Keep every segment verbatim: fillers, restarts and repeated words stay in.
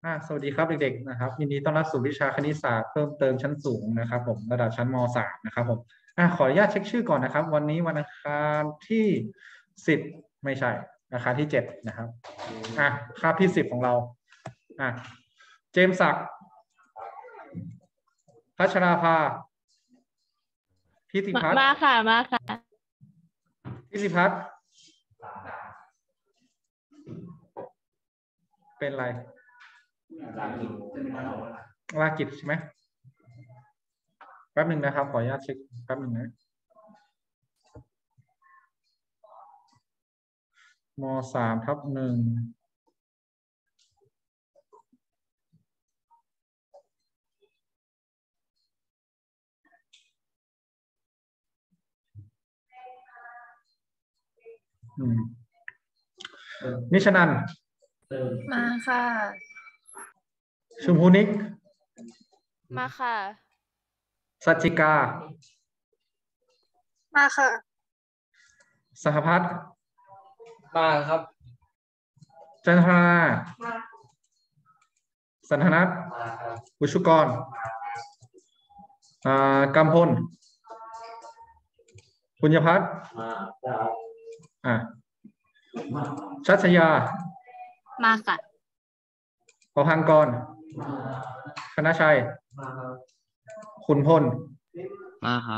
อ่าสวัสดีครับเด็กๆนะครับยินดีต้อนรับสู่วิชาคณิตศาสตร์เพิ่มเติมชั้นสูงนะครับผมระดับชั้นม .สาม นะครับผมอ่าขออนุญาตเช็คชื่อก่อนนะครับวันนี้วันอังคารที่สิบไม่ใช่อังคารที่เจ็ดนะครับอ่ะคาบที่สิบของเราอ่ะเจมส์ศักดิ์พัชราภาพิติมาพัฒน์มาค่ะมาค่ะพิติพัฒน์เป็นไรลากิจใช่ไหมแป๊บหนึ่งนะครับขออนุญาตเช็คแป๊บหนึ่งนะมสามทับหนึ่งนิชนันท์มาค่ะชมพูนิกมาค่ะสัจจิกามาค่ะสหพัฒน์มาครับจันทราสันทนัทมาครับบุชุกรอ่ากำพลปุญญพัฒน์มาครับอ่าชัชยามาค่ะประพังกรมาคณชัยมาครับขุนพลมาครับ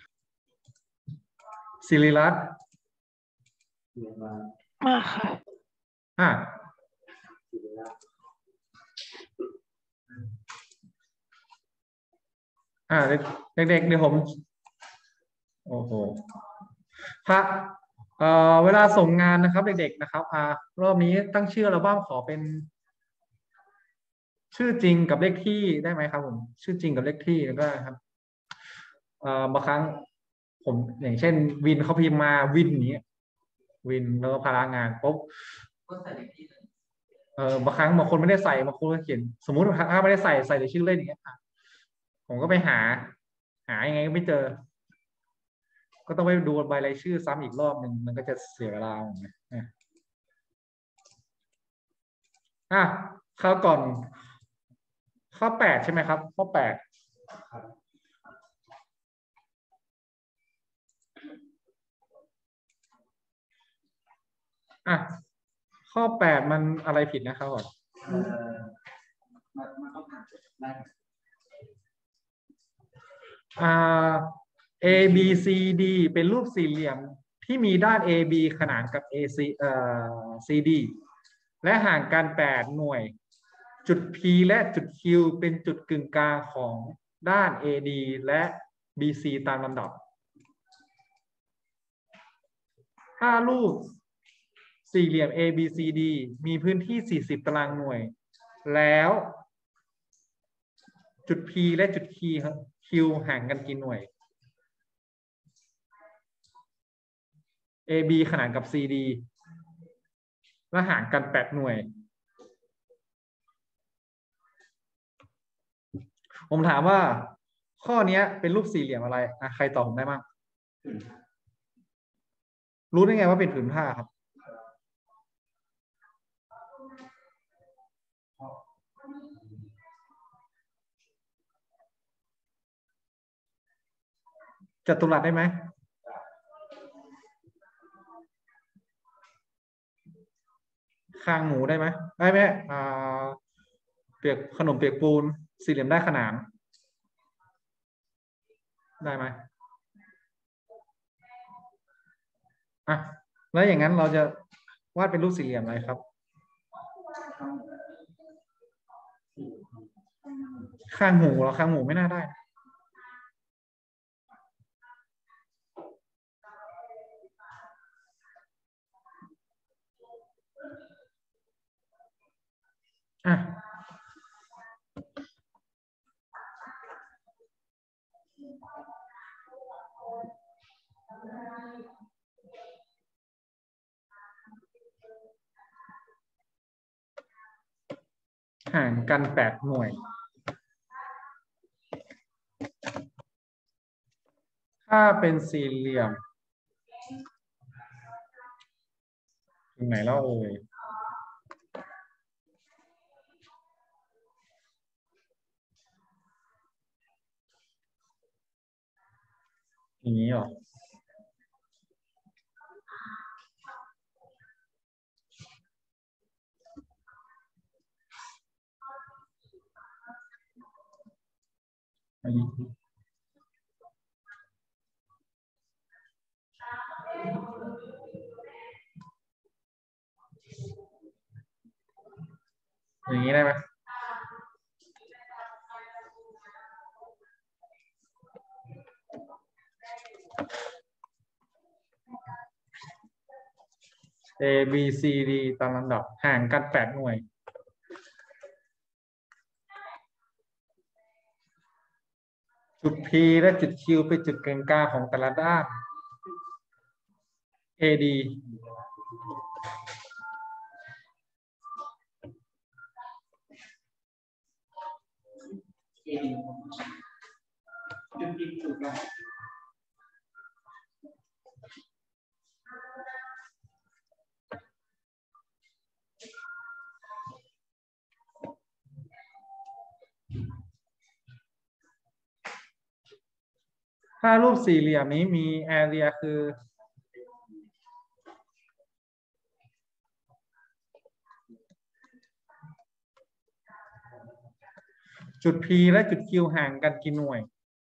ศิริรัตน์มามาค่ะอ่าอ่าเด็กๆเดี๋ยวผมโอ้โหพระเอ่อเวลาส่งงานนะครับเด็กๆนะครับอ่ารอบนี้ตั้งชื่ออัลบั้มขอเป็น ชื่อจริงกับเลขที่ได้ไหมครับผมชื่อจริงกับเลขที่แล้วก็ครับเอ่อบางครั้งผมอย่างเช่น วินเขาพิมพ์มาวินนี้วินแล้วก็พารางานปุ๊บเออบางครั้งบางคนไม่ได้ใส่บางคนก็เขียนสมมุติถ้าไม่ได้ใส่ใส่แต่ชื่อเล่นอย่างเงี้ยผมก็ไปหา หายังไงก็ไม่เจอ ก็ต้องไปดูใบรายชื่อซ้ำอีกรอบหนึ่งมันก็จะเสียเวลาเหมือนกันอ่ะข้าวก่อนข้อแปดใช่ไหมครับข้อแปดอ่ะข้อแปดมันอะไรผิดนะครับก่อนอ่า A B C D เป็นรูปสี่เหลี่ยมที่มีด้าน A B ขนานกับ A C เอ่อ C D และห่างกันแปดหน่วยจุด P และจุด Q เป็นจุดกึ่งกลางของด้าน A D และ B C ตามลำดับถ้ารูปสี่เหลี่ยม A B C D มีพื้นที่สี่สิบตารางหน่วยแล้วจุด P และจุด Q ห่างกันกี่หน่วย A B ขนานกับ C D และห่างกันแปดหน่วยผมถามว่าข้อนี้เป็นรูปสี่เหลี่ยมอะไรอ่ะใครตอบผมได้บ้างรู้ได้ไงว่าเป็นผืนผ้าครับจัตุรัสได้ไหมคางหมูได้ไหมได้ไหมอ่าเปียกขนมเปียกปูนสี่เหลี่ยมได้ขนานได้ไหมอ่ะแล้วอย่างนั้นเราจะวาดเป็นรูปสี่เหลี่ยมอะไรครับข้างหูเราข้างหูไม่น่าได้อ่ะห่างกันแปดหน่วยถ้าเป็นสี่เหลี่ยมถึงไหนแล้วเอ่ยอย่างนี้เหรออันนี้อย่างนี้ได้ไหมA B C D ตามลำดับห่างกันแปดหน่วยจุด P และจุด Q เป็นจุดกึ่งกลางของแต่ละด้าน A D จุดที่ถูกต้องถ้ารูปสี่เหลี่ยมนี้มี area คือ จุด P และจุด Q ห่างกันกี่หน่วย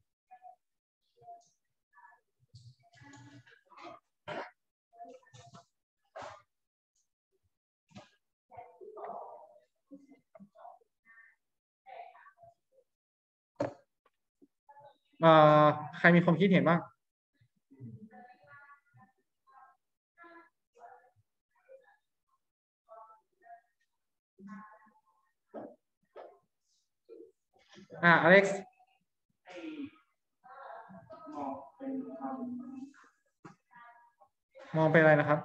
เอ่อใครมีความคิดเห็นบ้างอ่าอเล็กซ์มองไปอะไรนะครับ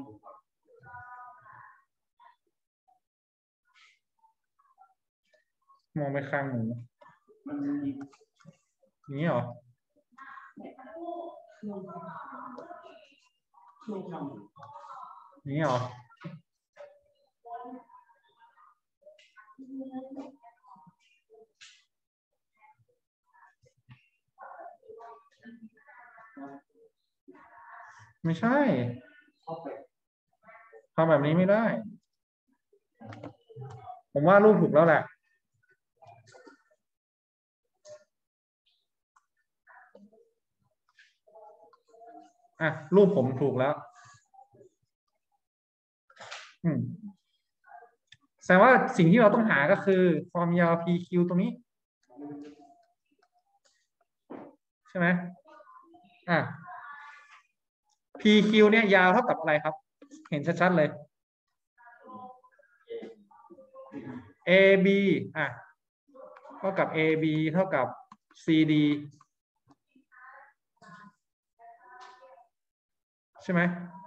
มองไปข้างหนูนี้เหรอนี้เหรอไม่ใช่ทำแบบนี้ไม่ได้ผมว่ารูปถูกแล้วแหละอ่ะรูปผมถูกแล้วอืมแสดงว่าสิ่งที่เราต้องหาก็คือความยาว พี คิว ตรงนี้ใช่ไหมอ่ะ พี คิว เนี่ยยาวเท่ากับอะไรครับเห็นชัดๆเลย เอ บี อ่ะเท่ากับ เอ บี เท่ากับ ซี ดี ใช่ไหม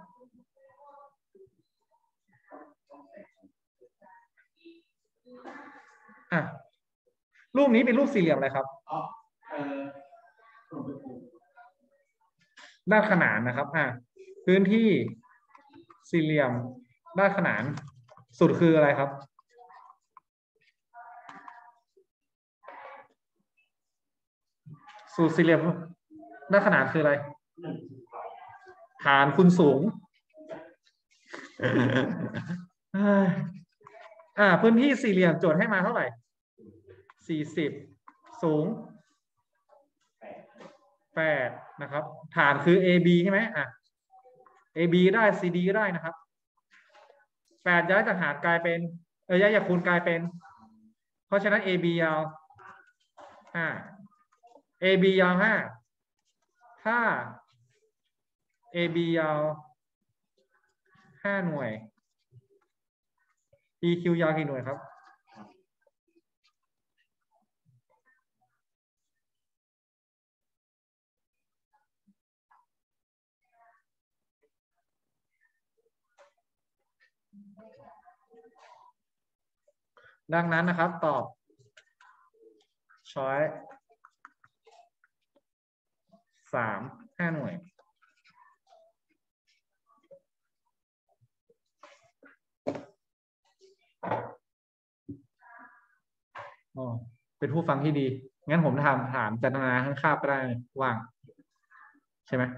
อ่ะรูปนี้เป็นรูปสี่เหลี่ยมอะไรครับด้านขนานนะครับอ่ะพื้นที่สี่เหลี่ยมด้านขนานสุดคืออะไรครับสูตรสี่เหลี่ยมด้านขนานคืออะไรฐานคูณสูงอ่าพื้นที่สี่เหลี่ยมโจทย์ให้มาเท่าไหร่สี่สิบสูงแปดนะครับฐานคือ เอ บี ใช่ไหมอ่ะ เอ บี ได้ ซี ดี ได้นะครับแปดย้ายจากหารกลายเป็นเออย้ายจากคูณกลายเป็นเพราะฉะนั้น เอ บี ยาวห้า เอ บี ยาวห้าถ้า เอ บี ยาวห้าหน่วย พี คิว ยาวกี่หน่วยครับดังนั้นนะครับตอบช้อยสามห้าหน่วยอ๋อเป็นผู้ฟังที่ดีงั้นผมถามถามจันทนาข้างคาบก็ได้ว่างใช่ไหม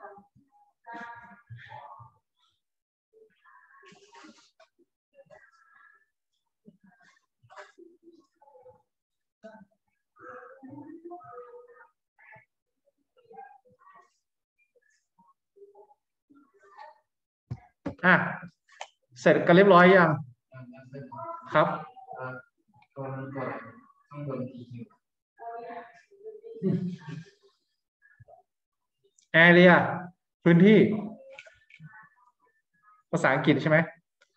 อ่ะเสร็จกันเรียบร้อยยังครับตัวนี้ตัวอะไรข้างบนทีคิวแอเรียพื้นที่ภาษาอังกฤษใช่ไหม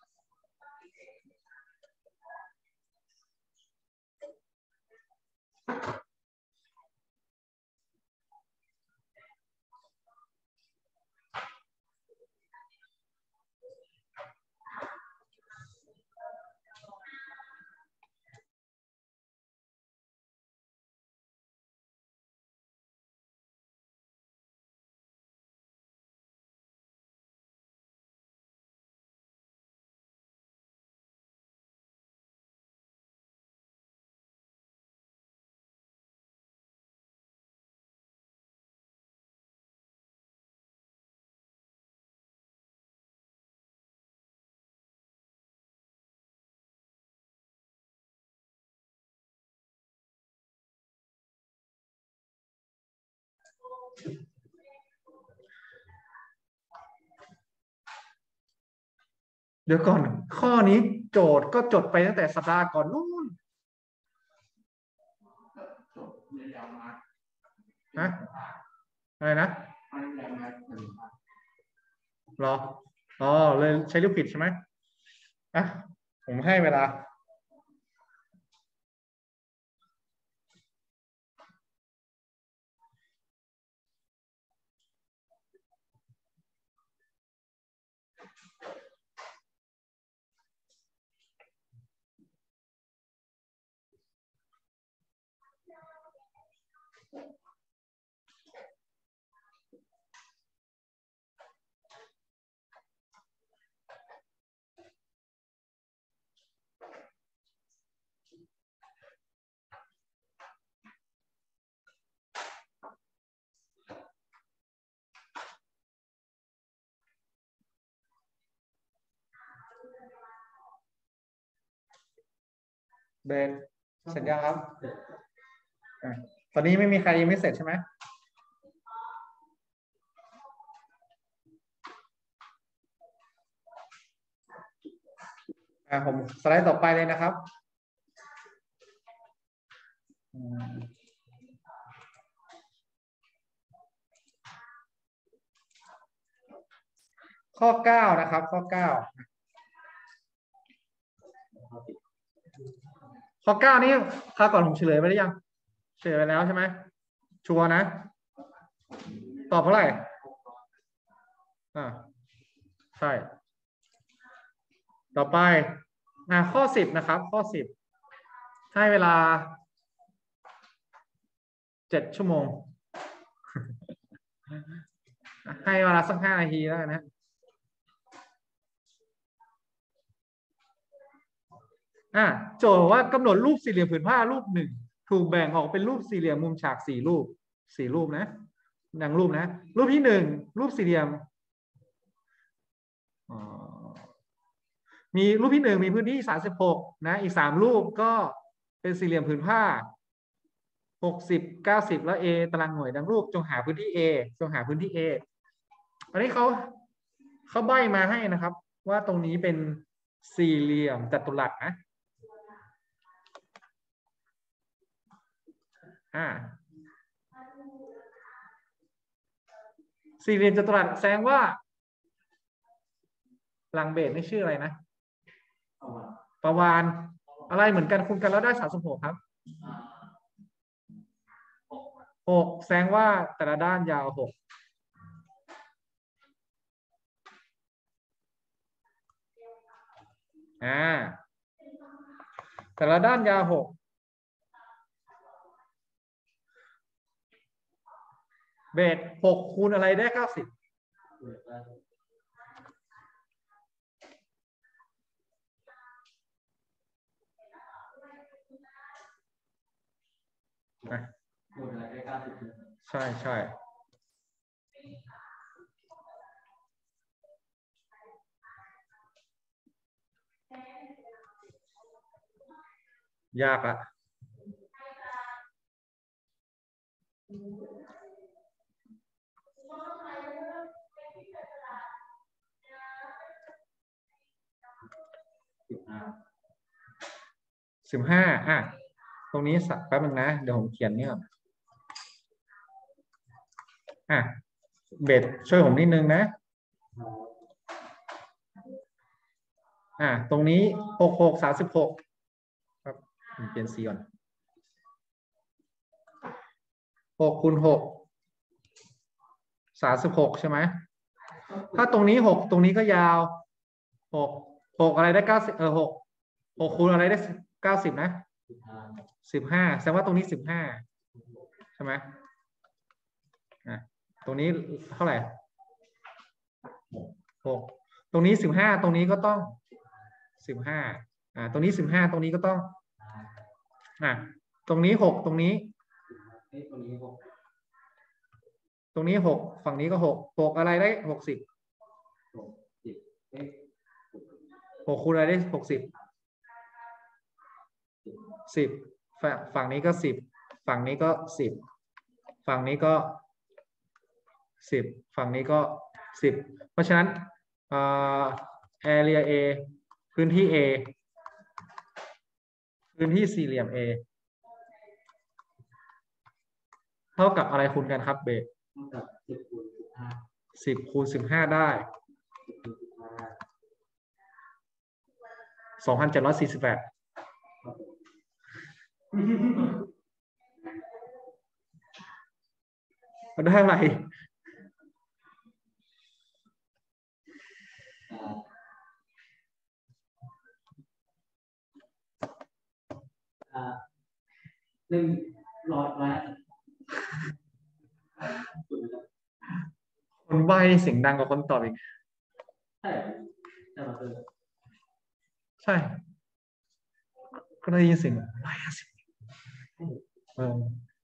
เดี๋ยวก่อนข้อนี้โจทย์ก็จดไปตั้งแต่สัปดาห์ก่อนนู่นฮะอะไรนะรออ๋อเลยใช้ลูกผิดใช่ไหมอ่ะผมให้เวลาเบนเสร็จยังครับอ่ะตอนนี้ไม่มีใครยังไม่เสร็จใช่ไหมอ่าผมสไลด์ต่อไปเลยนะครับอืมข้อเก้านะครับ ข้อเก้าข้อเก้านี้คราวก่อนผมเฉลยไปหรือยังเฉลยไปแล้วใช่ไหมชัวร์นะ ตอบเท่าไหร่อ่าใช่ ต่อไปอ่าข้อสิบนะครับ ข้อสิบให้เวลาเจ็ดชั่วโมง ให้เวลาสักห้านาทีแล้วกันนะอ่ะโจทย์ว่ากำหนดรูปสี่เหลี่ยมผืนผ้ารูปหนึ่งถูกแบ่งออกเป็นรูปสี่เหลี่ยมมุมฉากสี่รูปสี่รูปนะดังรูปนะ รูปที่หนึ่งรูปสี่เหลี่ยมมีรูปที่หนึ่งมีพื้นที่สามสิบหกนะอีกสามรูปก็เป็นสี่เหลี่ยมผืนผ้าหกสิบเก้าสิบแล้ว A ตารางหน่วยดังรูปจงหาพื้นที่ A จงหาพื้นที่ A อันนี้เขาเขาใบ้มาให้นะครับ ว่าตรงนี้เป็นสี่เหลี่ยมจัตุรัสนะอ่าสี่เหลี่ยมจัตุรัสแสดงว่าหลังเบสนี่ชื่ออะไรนะประวานอะไรเหมือนกันคูณกันแล้วได้สามสิบหกครับหกแสดงว่าแต่ละด้านยาวหกอ่าแต่ละด้านยาวหกเบสหกคูณอะไรได้เก้าสิบใช่ใช่ยากละสิบห้าอ่ะตรงนี้สักแป๊บนึงนะเดี๋ยวผมเขียนนี่ก่อนอ่ะเบสช่วยผมนิดนึงนะอ่ะตรงนี้หกหกสามสิบหกครับผมเปลี่ยนสีก่อนหกคูณหกสามสิบหกใช่ไหมถ้าตรงนี้หกตรงนี้ก็ยาวหกหกอะไรได้เก้าสิบเออหกหกคูณอะไรได้เก้าสิบนะสิบห้าแสดงว่าตรงนี้สิบห้าใช่ไหมอ่ะตรงนี้เท่าไหร่หกตรงนี้สิบห้าตรงนี้ก็ต้องสิบห้าอ่าตรงนี้สิบห้าตรงนี้ก็ต้องอ่ะตรงนี้หกตรงนี้ตรงนี้หกตรงนี้หกฝั่งนี้ก็หกหกอะไรได้หกสิบหกคูณอะไรได้หกสิบสิบฝั่งนี้ก็สิบฝั่งนี้ก็สิบฝั่งนี้ก็สิบฝั่งนี้ก็สิบเพราะฉะนั้นเอ่อ area A พื้นที่ A พื้นที่สี่เหลี่ยม A เท่ากับอะไรคูณกันครับเบสเท่ากับสิบคูณสิบห้าสิบคูณสิบห้าได้สองพันเจ็ดร้อยสี่สิบแปดได้เท่าไหร่หนึ่งร้อยร้อยคนใบ้เสียงดังกว่าคนตอบอีกใช่ใช่ก็ได้ยินเสียงร้อยห้าสิบเออ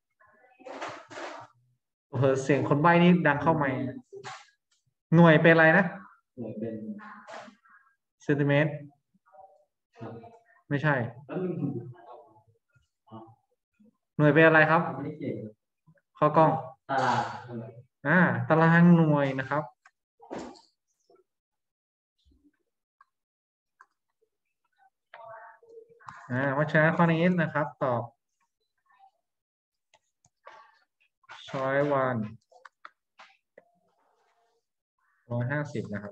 เออเสียงคนใบ้นี่ดังเข้าไมค์หน่วยเป็นอะไรนะหน่วยเป็นเซนติเมตรไม่ใช่หน่วยเป็นอะไรครับข้อกล้องตารางอ่าตารางหน่วยนะครับอ่าเพราะฉะนั้นข้อนี้นะครับตอบช้อยวันร้อยห้าสิบนะครับ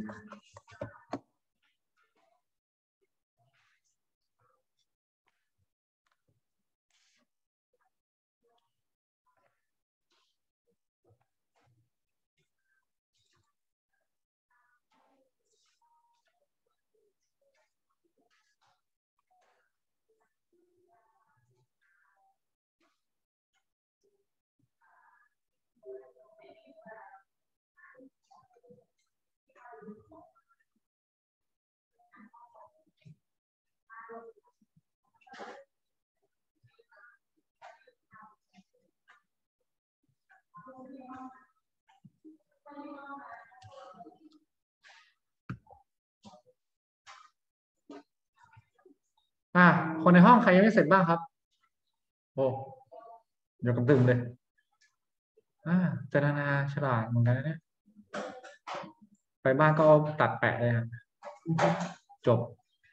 อ่าคนในห้องใครยังไม่เสร็จบ้างครับโอ้เดี๋ยวกำตึมเลยอ่าเจรนาฉลาดเหมือนกันนะเนี่ยไปบ้านก็เอาตัดแปะเลยครับจบ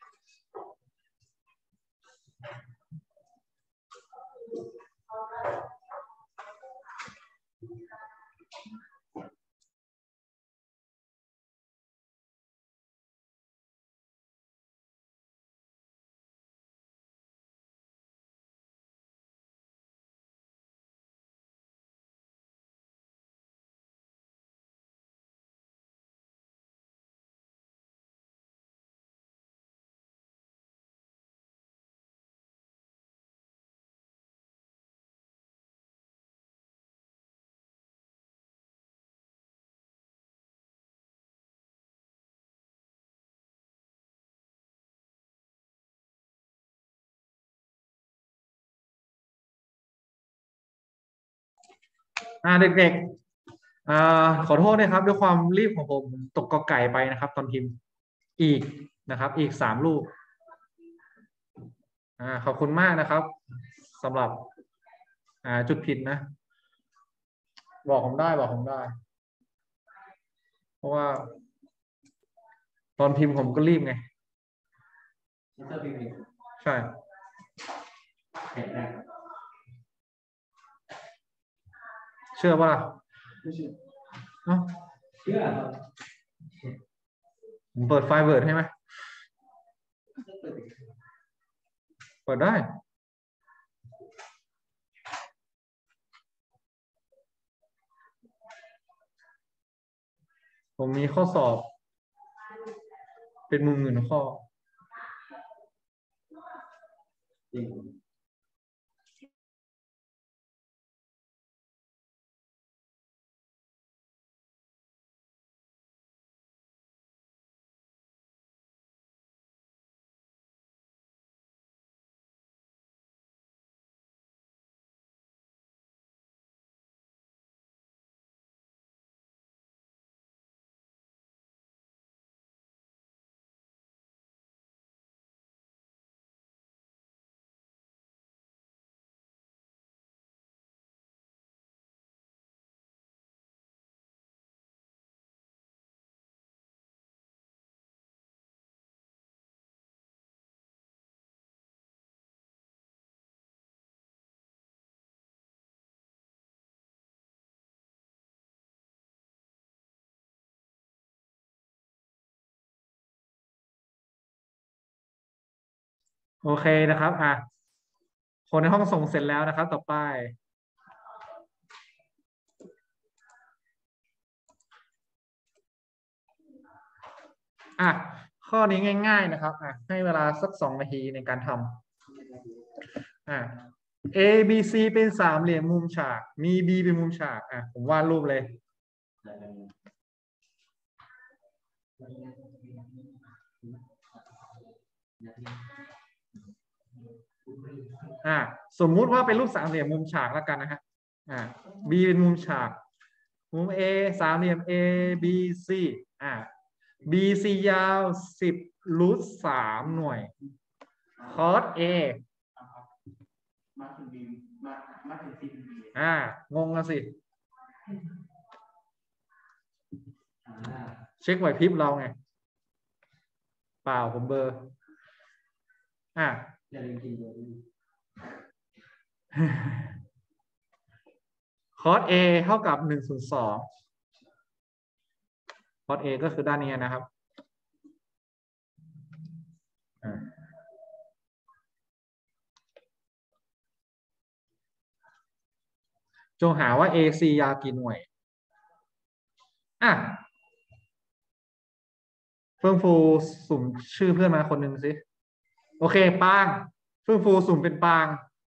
อ่าเด็กๆอ่าขอโทษนะครับด้วยความรีบของผมตกกอไก่ไปนะครับ ตอนพิมพ์อีกนะครับ อีกสามลูกอ่าขอบคุณมากนะครับสำหรับอ่าจุดผิดนะบอกผมได้บอกผมได้เพราะว่าตอนพิมพ์ผมก็รีบไงใช่เชื่อป่ะล่ะเอ้าเชื่อผมเปิดไฟล์เวิร์ดให้ไหมเปิดได้ผมมีข้อสอบเป็นมุมหนึ่งข้อโอเคนะครับอ่ะคนในห้องส่งเสร็จแล้วนะครับต่อไปอ่ะข้อนี้ง่ายๆนะครับอ่ะให้เวลาสักสองนาทีในการทำอ่ะ A B C เป็นสามเหลี่ยมมุมฉากมี B เป็นมุมฉากอ่ะผมวาดรูปเลยอ่ะสมมุติว่าเป็นรูปสามเหลี่ยมมุมฉากแล้วกันนะฮะอ่ะ B เป็นมุมฉากมุม A สามเหลี่ยม A B C อ่ะ B C ยาวสิบรูทสามหน่วยคอส A มาถึงบีมามาถึงซีบีอ่างงกันสิเช็คไหวพริบเราไงเปล่าผมเบอร์อ่ะอย่าลืมกินเบอร์คอส A เท่ากับหนึ่งส่วนสองคอส A ก็คือด้านนี้นะครับจงหาว่า เอ ซี ยาวกี่หน่วยอ่ะเฟื่องฟูสุ่มชื่อเพื่อนมาคนหนึ่งสิโอเคปางเฟื่องฟูสุ่มเป็นปาง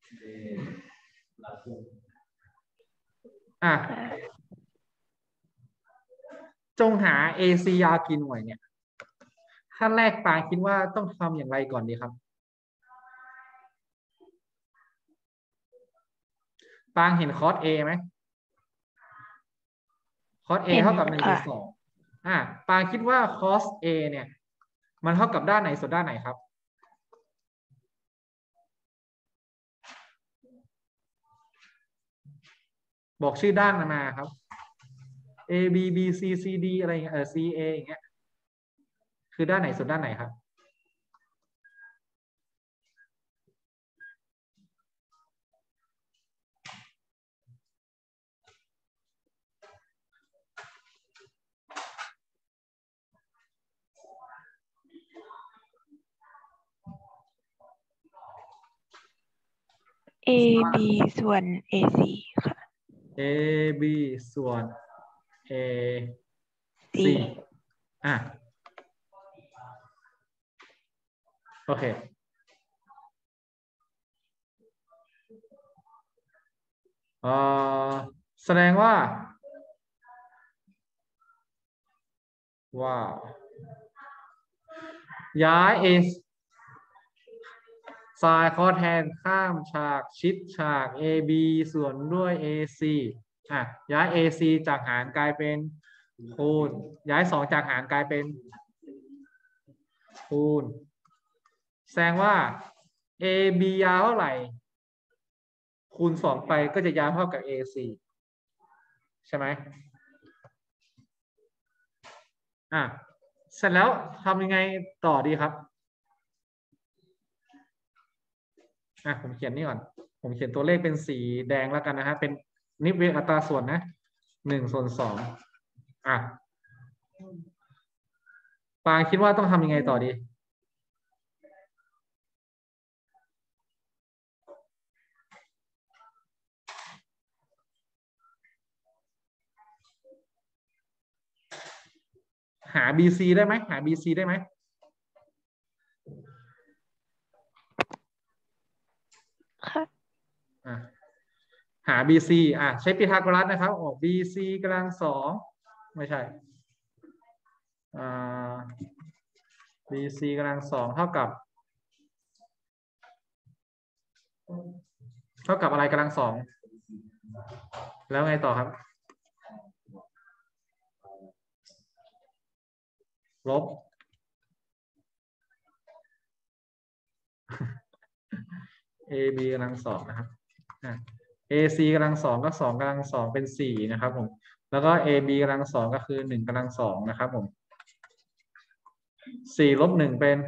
อ่ะจงหา เอ ซี ยาวกี่หน่วยเนี่ยขั้นแรกปางคิดว่าต้องทำอย่างไรก่อนดีครับปางเห็นคอส A ไหมคอส A เท่ากับหนึ่งส่วนสองอ่ะปางคิดว่า cos A เนี่ยมันเท่ากับด้านไหนส่วนด้านไหนครับบอกชื่อด้านมาครับ A B B C C D อะไรเงี้ยเออ C A อย่างเงี้ยคือด้านไหนส่วนด้านไหนครับ A B ส่วน A C ค่ะ A B ส่วน A C อ่ะโอเคเอ่อแสดงว่าว่าย้าย A ซ้ายคอแทนข้ามฉากชิดฉาก A B ส่วนด้วย A C อ่ะย้าย A C จากหารกลายเป็นคูณย้ายสองจากหารกลายเป็นคูณแสดงว่าเอ บี ยาวเท่าไหร่คูณสองไปก็จะยาวเท่ากับ เอ ซี ใช่ไหมอ่ะเสร็จแล้วทำยังไงต่อดีครับอ่ะผมเขียนนี่ก่อนผมเขียนตัวเลขเป็นสีแดงแล้วกันนะฮะเป็นนิบเวอัตราส่วนนะหนึ่งส่วนสองอ่ะปางคิดว่าต้องทำยังไงต่อดีหา บี ซี ได้ไหมหา บี ซี ได้ไหมค่ะอ่ะหา บี ซี อ่ะใช้พีทาโกรัสนะครับออก บี ซี กำลังสองไม่ใช่อ่า บี ซี กำลังสองเท่ากับเท่ากับอะไรกำลังสองแล้วไงต่อครับลบ เอ บี กำลังสองนะครับอ่ะ เอ ซี กำลังสองก็สองกำลังสองเป็นสี่นะครับผมแล้วก็ เอ บี กำลังสองก็คือหนึ่งกำลังสองนะครับผมสี่ลบหนึ่งเป็น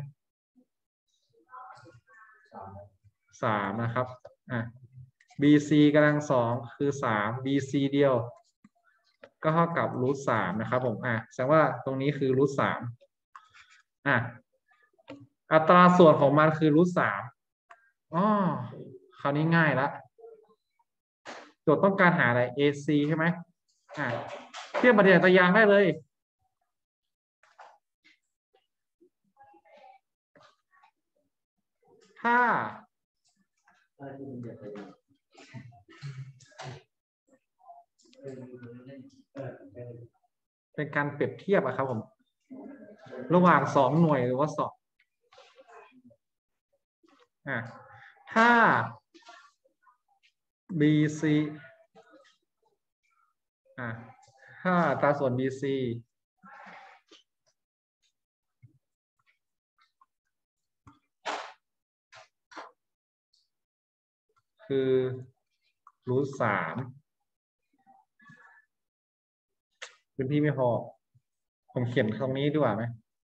สามนะครับอ่ะ บี ซี กำลังสองคือสาม บี ซี เดียวก็เท่ากับรูทสามนะครับผมอ่ะแสดงว่าตรงนี้คือรูทสามอ่ะอัตราส่วนของมันคือรูทสามอ๋อคราวนี้ง่ายละโจทย์ต้องการหาอะไร เอ ซี ใช่ไหมอ่ะเทียบปฏิกิริยาตัวอย่างได้เลยถ้าเป็นการเปรียบเทียบอะครับผมระหว่างสองหน่วยหรือว่าสองอ่ะถ้า บี ซี อ่ะถ้าอัตราส่วน บี ซี คือรูทสามพื้นที่ไม่พอผมเขียนตรงนี้ดีกว่าไหม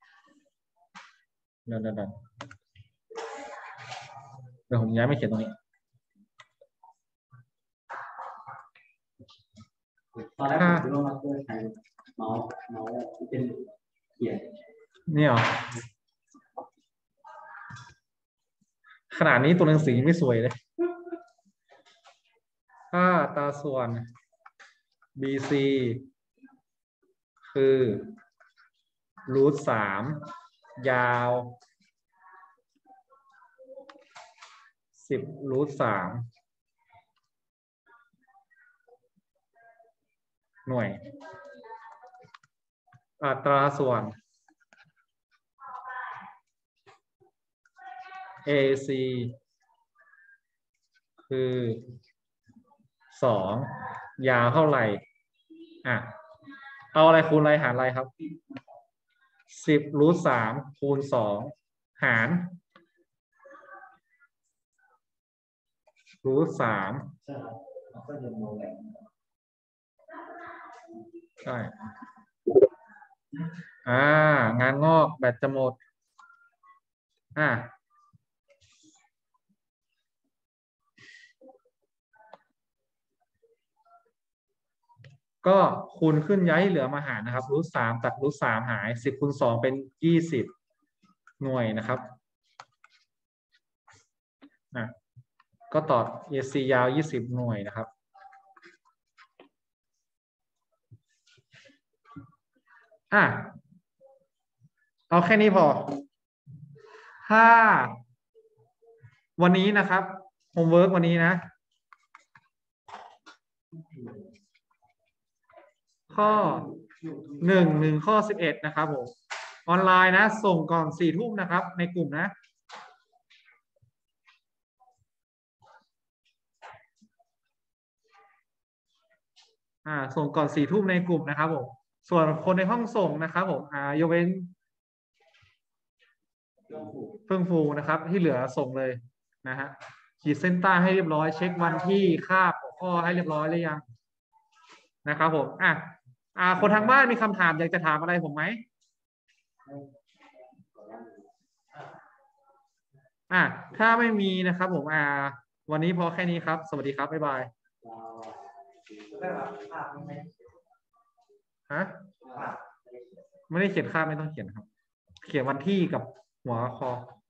เดี๋ยวเดี๋ยวเดี๋ยวผมย้ายไม่เขียนตรงนี้ตอนแรกผมคิดว่ามาสเตอร์ใช้เมาส์เมาส์ที่เป็นเขียนนี่เหรอขนาดนี้ตัวหนังสือไม่สวยเลยถ้าอัตราส่วน บี ซี คือรูทสามยาวสิบรูทสามหน่วยอัตราส่วน เอ ซี คือสองยาวเท่าไหร่อ่ะเอาอะไรคูณอะไรหารอะไรครับสิบรูทสามคูณสองหารรูทสามใช่ครับก็จะโมแบกใช่อ่างานงอกแบตจะหมดอ่าก็คูณขึ้นย้ายเหลือมาหารนะครับรูทสามตัดรูทสามหายสิบคูณสองเป็นยี่สิบหน่วยนะครับอ่ะก็ต่อ เอ ซี ยาวยี่สิบหน่วยนะครับอ่ะเอาแค่นี้พอถ้าวันนี้นะครับโฮมเวิร์กวันนี้นะข้อหนึ่งหนึ่งข้อสิบเอ็ดนะครับผมออนไลน์นะส่งก่อนสี่ทุ่มนะครับในกลุ่มนะอ่าส่งก่อนสี่ทุ่มในกลุ่มนะครับผมส่วนคนในห้องส่งนะครับผมอ่ายกเว้นเพิ่งฟูนะครับที่เหลือส่งเลยนะฮะขีดเส้นใต้ให้เรียบร้อยเช็ควันที่คาบหัวข้อให้เรียบร้อยหรือยังนะครับผมอ่ะอ่าคนทางบ้านมีคำถามอยากจะถามอะไรผมไหมอ่ะถ้าไม่มีนะครับผมอ่าวันนี้พอแค่นี้ครับสวัสดีครับบ๊ายบายฮะไม่ได้เขียนค่าไม่ต้องเขียนครับเขียนวันที่กับหัวข้อ